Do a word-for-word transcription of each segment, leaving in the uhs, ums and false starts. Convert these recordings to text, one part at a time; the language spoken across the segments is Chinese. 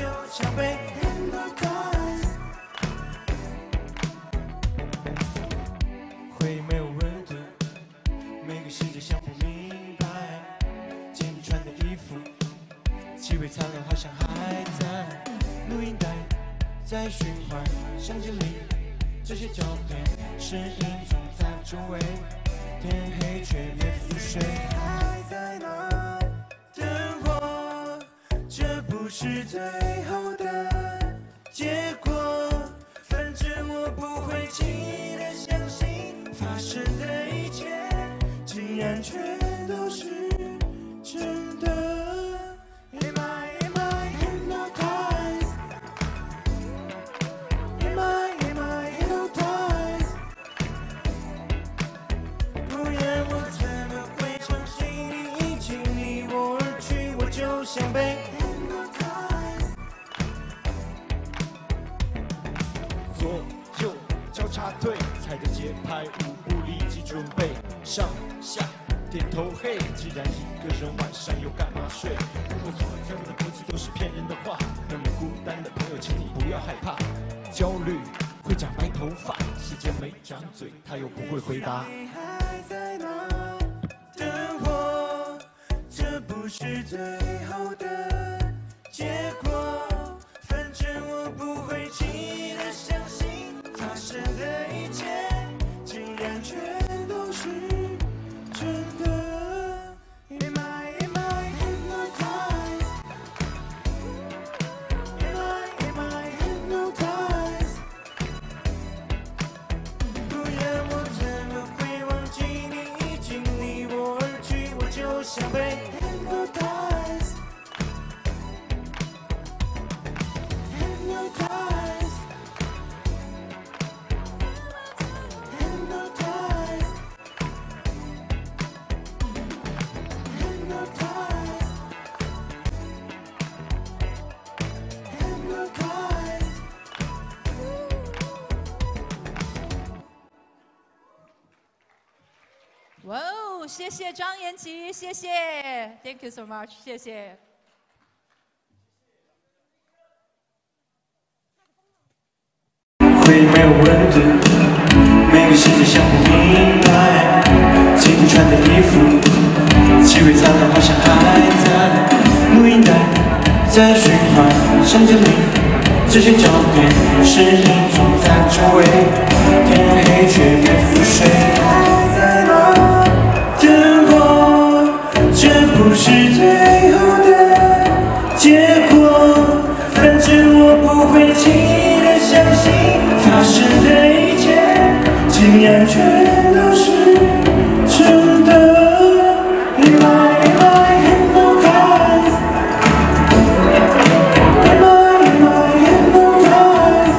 就像被 hypnotize。回忆没有温度，每个细节想不明白。见你穿的衣服，气味残留好像还在。录音带在循环，相机里这些照片是影踪在周围。天黑却没覆水，还在那儿等我。这不是最后的结果，反正我不会轻易的相信发生的一切，竟然全都是真的。Am I, am I hypnotized? Am I, am I hypnotized? 不然我怎么会相信你已经离我而去？我就像被 hypnotized。左右交叉对，踩着节拍舞步立即准备，上下点头嘿。既然一个人晚上又干嘛睡？我所听的歌词都是骗人的话，让你孤单的朋友，请你不要害怕。焦虑会长白头发，时间没长嘴，他又不会回答。你还在那等我，这不是最后的结果，反正我不会轻易的相信发生的一切，竟然全都是真的。Am I, am I hypnotized? Am I, am I hypnotized? 不然我怎么会忘记你已经离我而去？我就像被 hypnotized, hypnotized, hypnotized, hypnotized, hypnotized。 哇哦，谢谢张延琪，谢谢 ，Thank you so much， 谢谢。 回忆没有温度，每个细节想不明白。今天穿的衣服，气味残留好像还在。录音带在循环，相机里这些照片是影踪在周围。天黑却没覆水，还在那等我。这不是最后的结果，反正我不会轻易的相信发生的一切，竟然全都是真的。Am I, am I hypnotized? Am I, am I hypnotized?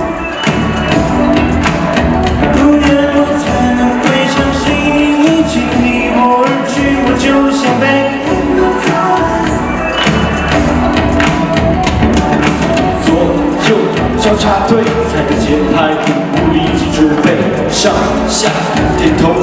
不然我怎么会相信你已经离我而去？我就像被 hypnotized。左右交叉对，踩着节拍舞步立即准备，上下点头